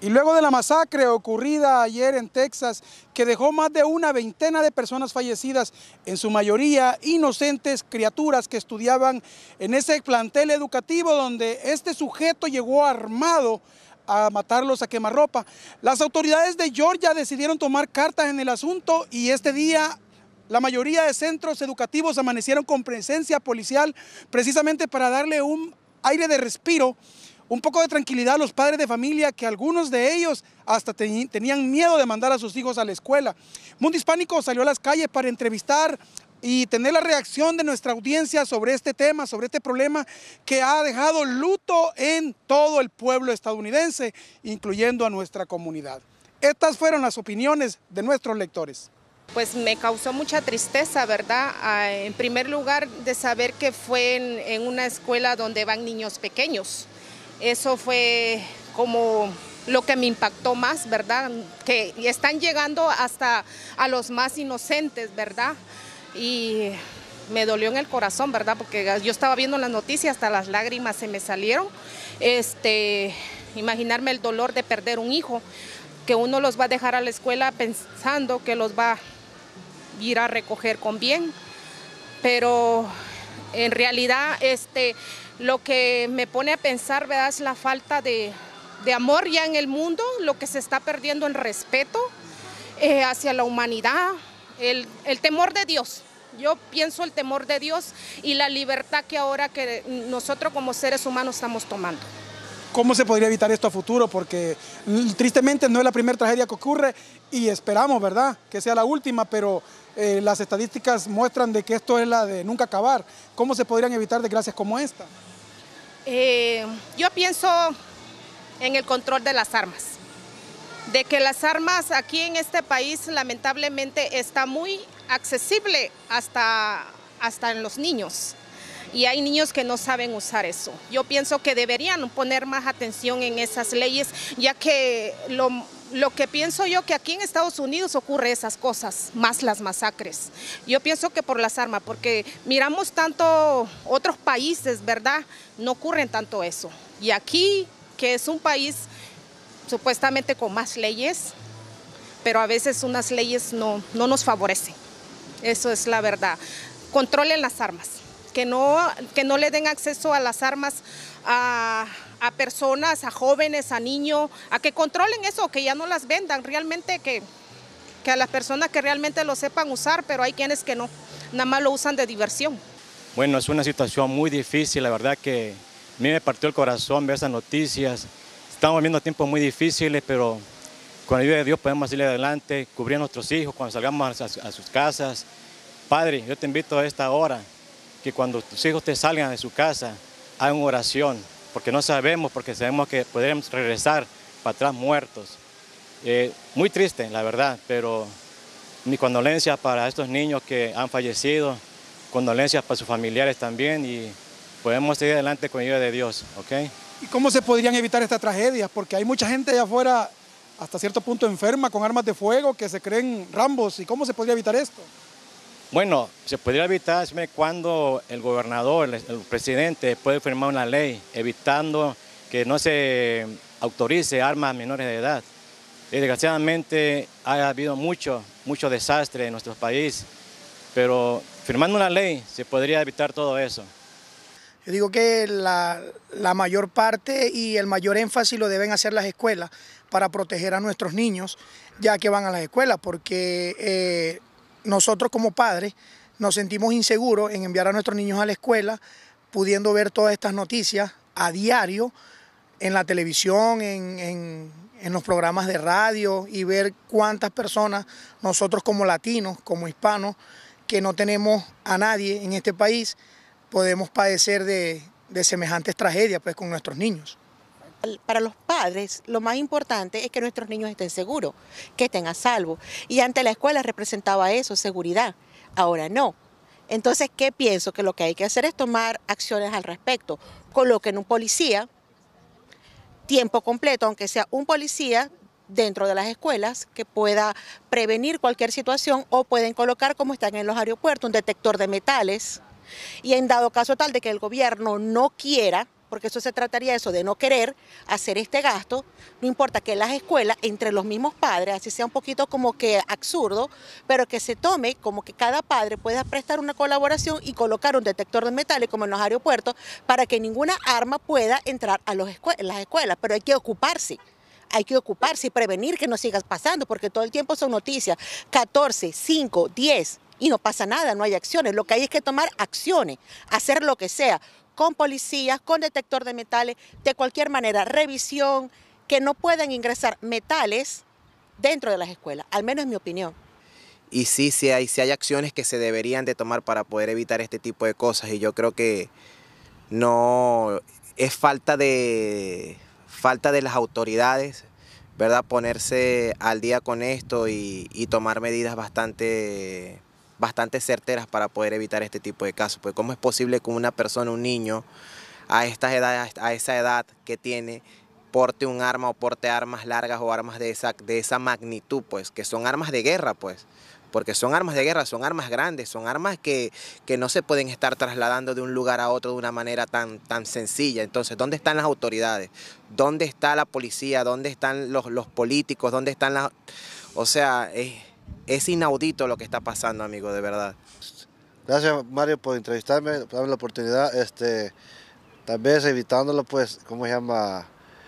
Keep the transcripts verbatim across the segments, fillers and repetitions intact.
Y luego de la masacre ocurrida ayer en Texas, que dejó más de una veintena de personas fallecidas, en su mayoría inocentes criaturas que estudiaban en ese plantel educativo donde este sujeto llegó armado a matarlos a quemarropa. Las autoridades de Georgia decidieron tomar cartas en el asunto y este día la mayoría de centros educativos amanecieron con presencia policial precisamente para darle un aire de respiro, un poco de tranquilidad a los padres de familia, que algunos de ellos hasta ten, tenían miedo de mandar a sus hijos a la escuela. Mundo Hispánico salió a las calles para entrevistar y tener la reacción de nuestra audiencia sobre este tema, sobre este problema que ha dejado luto en todo el pueblo estadounidense, incluyendo a nuestra comunidad. Estas fueron las opiniones de nuestros lectores. Pues me causó mucha tristeza, ¿verdad? Ah, en primer lugar, de saber que fue en, en una escuela donde van niños pequeños. Eso fue como lo que me impactó más, ¿verdad? Que están llegando hasta a los más inocentes, ¿verdad? Y me dolió en el corazón, ¿verdad? Porque yo estaba viendo las noticias, hasta las lágrimas se me salieron. Este, imaginarme el dolor de perder un hijo, que uno los va a dejar a la escuela pensando que los va a ir a recoger con bien, pero en realidad este, lo que me pone a pensar, ¿verdad?, es la falta de, de amor ya en el mundo, lo que se está perdiendo en respeto eh, hacia la humanidad, el, el temor de Dios. Yo pienso el temor de Dios y la libertad que ahora que nosotros como seres humanos estamos tomando. ¿Cómo se podría evitar esto a futuro? Porque tristemente no es la primera tragedia que ocurre y esperamos, ¿verdad?, que sea la última, pero eh, las estadísticas muestran de que esto es la de nunca acabar. ¿Cómo se podrían evitar desgracias como esta? Eh, yo pienso en el control de las armas, de que las armas aquí en este país lamentablemente está muy accesible hasta, hasta en los niños. Y hay niños que no saben usar eso. Yo pienso que deberían poner más atención en esas leyes, ya que lo, lo que pienso yo que aquí en Estados Unidos ocurre esas cosas, más las masacres. Yo pienso que por las armas, porque miramos tanto otros países, ¿verdad? No ocurren tanto eso. Y aquí, que es un país supuestamente con más leyes, pero a veces unas leyes no, no nos favorecen. Eso es la verdad. Controlen las armas. Que no, que no le den acceso a las armas a, a personas, a jóvenes, a niños, a que controlen eso, que ya no las vendan, realmente que, que a las personas que realmente lo sepan usar, pero hay quienes que no, nada más lo usan de diversión. Bueno, es una situación muy difícil, la verdad que a mí me partió el corazón ver esas noticias. Estamos viviendo tiempos muy difíciles, pero con la ayuda de Dios podemos salir adelante, cubrir a nuestros hijos cuando salgamos a, a sus casas. Padre, yo te invito a esta hora, que cuando tus hijos te salgan de su casa, hagan oración, porque no sabemos, porque sabemos que podremos regresar para atrás muertos. Eh, muy triste, la verdad, pero mi condolencia para estos niños que han fallecido, condolencias para sus familiares también, y podemos seguir adelante con la ayuda de Dios, ¿ok? ¿Y cómo se podrían evitar estas tragedias? Porque hay mucha gente allá afuera, hasta cierto punto enferma, con armas de fuego, que se creen Rambos. ¿Y cómo se podría evitar esto? Bueno, se podría evitar cuando el gobernador, el, el presidente puede firmar una ley evitando que no se autorice armas a menores de edad. Y desgraciadamente ha habido mucho, mucho desastre en nuestro país, pero firmando una ley se podría evitar todo eso. Yo digo que la, la mayor parte y el mayor énfasis lo deben hacer las escuelas para proteger a nuestros niños, ya que van a las escuelas, porque eh, nosotros como padres nos sentimos inseguros en enviar a nuestros niños a la escuela, pudiendo ver todas estas noticias a diario en la televisión, en, en, en los programas de radio, y ver cuántas personas, nosotros como latinos, como hispanos, que no tenemos a nadie en este país, podemos padecer de, de semejantes tragedias pues, con nuestros niños. Para los padres, lo más importante es que nuestros niños estén seguros, que estén a salvo. Y ante la escuela representaba eso, seguridad. Ahora no. Entonces, ¿qué pienso? Que lo que hay que hacer es tomar acciones al respecto. Coloquen un policía, tiempo completo, aunque sea un policía dentro de las escuelas, que pueda prevenir cualquier situación, o pueden colocar, como están en los aeropuertos, un detector de metales. Y en dado caso tal de que el gobierno no quiera porque eso se trataría eso de no querer hacer este gasto, no importa que las escuelas, entre los mismos padres, así sea un poquito como que absurdo, pero que se tome como que cada padre pueda prestar una colaboración y colocar un detector de metales como en los aeropuertos para que ninguna arma pueda entrar a los escue- las escuelas, pero hay que ocuparse. Hay que ocuparse y prevenir que no siga pasando, porque todo el tiempo son noticias, catorce, cinco, diez, y no pasa nada, no hay acciones. Lo que hay es que tomar acciones, hacer lo que sea, con policías, con detector de metales, de cualquier manera, revisión, que no puedan ingresar metales dentro de las escuelas, al menos es mi opinión. Y sí, sí hay, sí hay acciones que se deberían de tomar para poder evitar este tipo de cosas, y yo creo que no es falta de... falta de las autoridades, ¿verdad? Ponerse al día con esto y, y tomar medidas bastante, bastante certeras para poder evitar este tipo de casos. Pues ¿cómo es posible que una persona, un niño, a estas edades, a esa edad que tiene, porte un arma o porte armas largas o armas de esa, de esa magnitud, pues, que son armas de guerra, pues? Porque son armas de guerra, son armas grandes, son armas que, que no se pueden estar trasladando de un lugar a otro de una manera tan, tan sencilla. Entonces, ¿dónde están las autoridades? ¿Dónde está la policía? ¿Dónde están los, los políticos? ¿Dónde están las...? O sea, es, es inaudito lo que está pasando, amigo, de verdad. Gracias, Mario, por entrevistarme, por darme la oportunidad. Este, tal vez evitándolo, pues, ¿cómo se llama?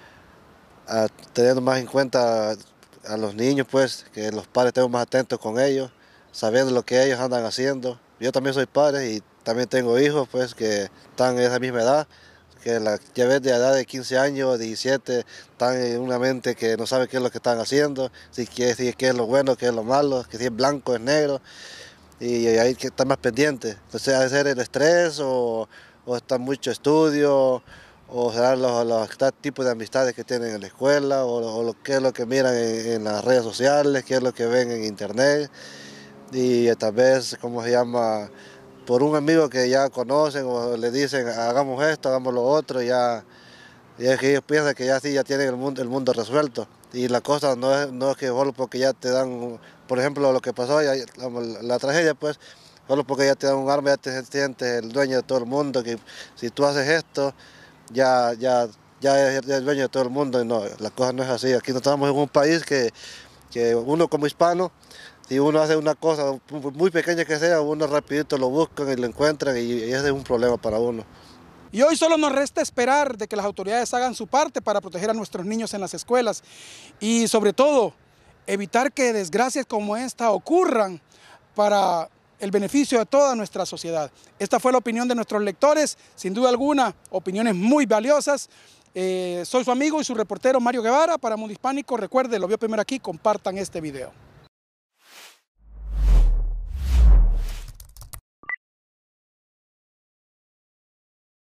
A, teniendo más en cuenta a los niños, pues, que los padres estemos más atentos con ellos, sabiendo lo que ellos andan haciendo. Yo también soy padre y también tengo hijos, pues, que están en esa misma edad, que la, ya ves, de edad de quince años, diecisiete, están en una mente que no sabe qué es lo que están haciendo, si qué, si qué es lo bueno, qué es lo malo, que si es blanco, es negro, y hay que estar más pendientes. Entonces, ha de ser el estrés o, o está mucho estudio, o serán los, los tipos de amistades que tienen en la escuela, o, o lo, qué es lo que miran en, en las redes sociales, qué es lo que ven en internet, y tal vez, ¿cómo se llama?, por un amigo que ya conocen o le dicen hagamos esto, hagamos lo otro, ya, ya es que ellos piensan que ya sí, ya tienen el mundo, el mundo resuelto. Y la cosa no es, no es que solo porque ya te dan, por ejemplo, lo que pasó, ya, la, la tragedia, pues, solo porque ya te dan un arma, ya te sientes el dueño de todo el mundo, que si tú haces esto, ya, ya, ya es el dueño de todo el mundo, y no, la cosa no es así. Aquí no estamos en un país que, que uno como hispano, si uno hace una cosa muy pequeña que sea, uno rapidito lo buscan y lo encuentran, y ese es un problema para uno. Y hoy solo nos resta esperar de que las autoridades hagan su parte para proteger a nuestros niños en las escuelas y sobre todo evitar que desgracias como esta ocurran para el beneficio de toda nuestra sociedad. Esta fue la opinión de nuestros lectores, sin duda alguna, opiniones muy valiosas. Eh, soy su amigo y su reportero Mario Guevara para Mundo Hispánico. Recuerde, lo vio primero aquí, compartan este video.